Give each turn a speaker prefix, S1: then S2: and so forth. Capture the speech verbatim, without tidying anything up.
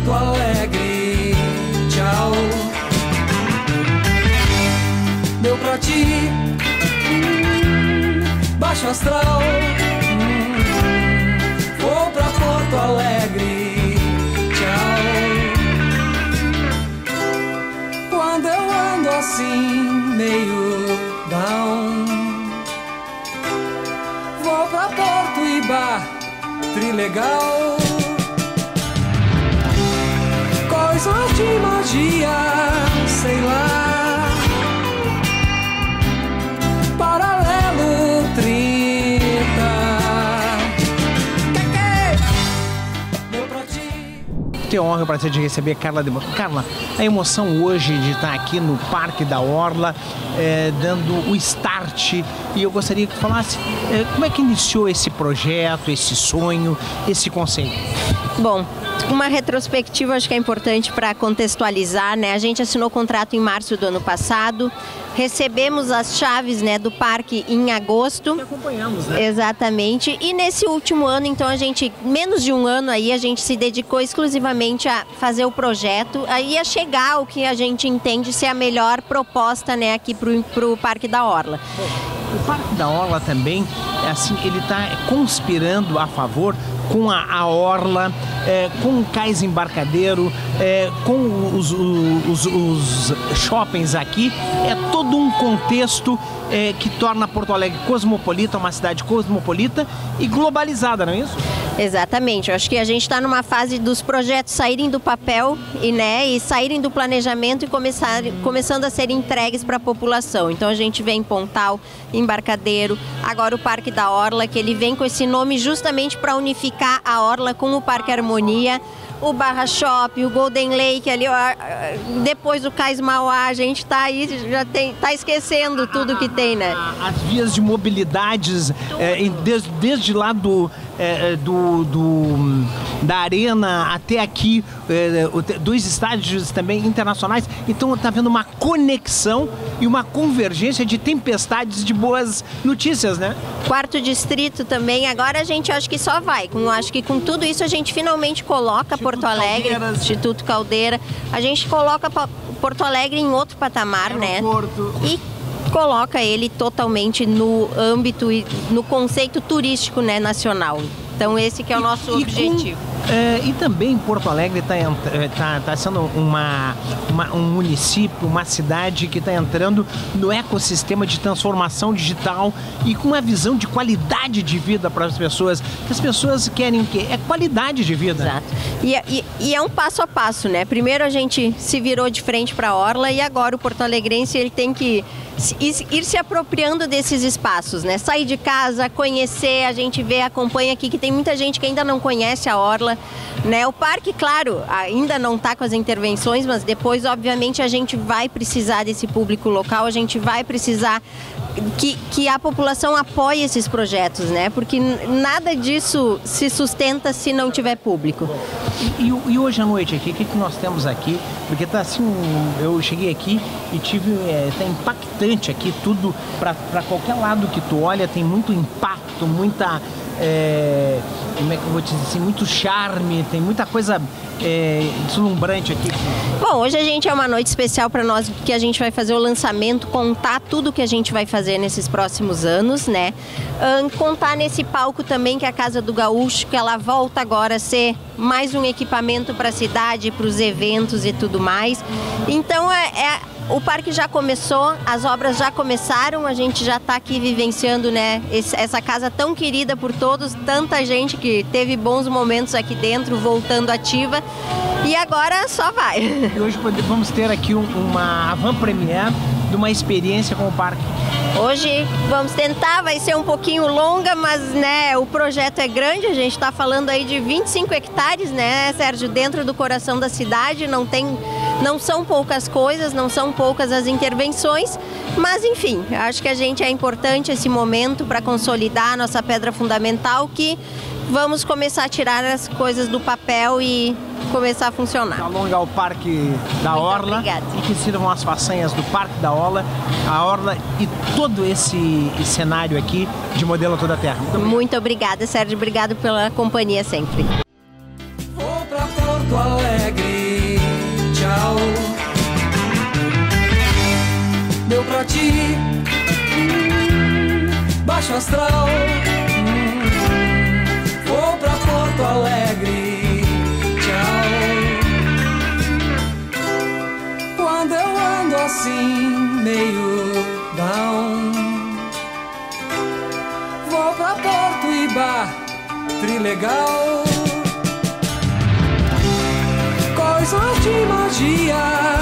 S1: Porto Alegre, tchau. Deu pra ti, hum, baixo astral, hum, vou pra Porto Alegre, tchau. Quando eu ando assim, meio down, vou pra Porto e Bar, Trilegal. Coisas de magia, sei lá, paralelo trinta. Que que? Deu pra ti.
S2: Tenho a honra e o prazer de receber Carla de... Carla, a emoção hoje de estar aqui no Parque da Orla, é, dando o start, e eu gostaria que falasse é, como é que iniciou esse projeto, esse sonho, esse conceito.
S3: Bom, uma retrospectiva acho que é importante para contextualizar, né? A gente assinou o contrato em março do ano passado, recebemos as chaves, né, do parque em agosto.
S2: Que acompanhamos, né?
S3: Exatamente. E nesse último ano, então, a gente, menos de um ano aí, a gente se dedicou exclusivamente a fazer o projeto, aí a chegar ao que a gente entende ser a melhor proposta, né, aqui pro, pro Parque da Orla.
S2: O Parque da Orla também, assim, ele está conspirando a favor com a, a Orla, é, com o Cais Embarcadeiro, é, com os, os, os shoppings aqui. É todo um contexto é, que torna Porto Alegre cosmopolita, uma cidade cosmopolita e globalizada, não é isso?
S3: Exatamente, eu acho que a gente está numa fase dos projetos saírem do papel e, né, e saírem do planejamento e começar, começando a ser entregues para a população. Então a gente vê em Pontal, Embarcadeiro, agora o Parque da Orla, que ele vem com esse nome justamente para unificar a Orla com o Parque Harmonia, o Barra Shop, o Golden Lake, ali, ó, depois do Cais Mauá, a gente está aí, já tem, tá esquecendo tudo que tem, né?
S2: As vias de mobilidades, é, desde, desde lá do, é, do, do, da arena até aqui, é, dois estádios também internacionais, então está havendo uma conexão e uma convergência de tempestades de boas notícias, né?
S3: Quarto distrito também, agora a gente acho que só vai, com, acho que com tudo isso a gente finalmente coloca Porto Alegre, Caldeiras. Instituto Caldeira, a gente coloca Porto Alegre em outro patamar,
S2: Aeroporto.
S3: Né? E coloca ele totalmente no âmbito e no conceito turístico, né, nacional. Então esse que é o nosso
S2: e,
S3: objetivo.
S2: Com, é, e também Porto Alegre está tá, tá sendo uma, uma, um município, uma cidade que está entrando no ecossistema de transformação digital e com uma visão de qualidade de vida para as pessoas. Que as pessoas querem o quê? É qualidade de vida.
S3: Exato. E, e, e é um passo a passo, né? Primeiro a gente se virou de frente para a Orla e agora o porto-alegrense ele tem que ir, ir se apropriando desses espaços, né? Sair de casa, conhecer, a gente vê, acompanha aqui que tem muita gente que ainda não conhece a Orla, né? O parque, claro, ainda não está com as intervenções, mas depois, obviamente, a gente vai precisar desse público local, a gente vai precisar que, que a população apoie esses projetos, né? Porque nada disso se sustenta se não tiver público.
S2: E, e, e hoje à noite aqui, o que, que nós temos aqui? Porque tá assim, eu cheguei aqui e tive, é, tá impactante aqui tudo, para qualquer lado que tu olha, tem muito impacto, muita... É, como é que eu vou te dizer assim, muito charme, tem muita coisa é, deslumbrante aqui.
S3: Bom, hoje a gente é uma noite especial para nós, porque a gente vai fazer o lançamento, contar tudo que a gente vai fazer nesses próximos anos, né? Um, contar nesse palco também que é a Casa do Gaúcho, que ela volta agora a ser mais um equipamento para a cidade, para os eventos e tudo mais. Então é, é o parque já começou, as obras já começaram, a gente já está aqui vivenciando, né, esse, essa casa tão querida por todos, tanta gente que teve bons momentos aqui dentro, voltando ativa, e agora só vai.
S2: E hoje vamos ter aqui uma avant-première de uma experiência com o parque.
S3: Hoje vamos tentar, vai ser um pouquinho longa, mas né, o projeto é grande, a gente está falando aí de vinte e cinco hectares, né, Sérgio, dentro do coração da cidade, não tem, não são poucas coisas, não são poucas as intervenções, mas enfim, acho que a gente é importante esse momento para consolidar a nossa pedra fundamental, que vamos começar a tirar as coisas do papel e começar a funcionar.
S2: Alongar o Parque da
S3: Muito
S2: Orla
S3: obrigada.
S2: E que sirvam as façanhas do Parque da Orla, a Orla e todo esse cenário aqui de modelo a toda a terra. Muito obrigado.
S3: Muito obrigada, Sérgio. Obrigado pela companhia sempre.
S1: Vou pra Porto Alegre. astral. Hum, vou pra Porto Alegre, tchau. Quando eu ando assim, meio down, vou pra Porto Iba, Trilegal. Coisas de magia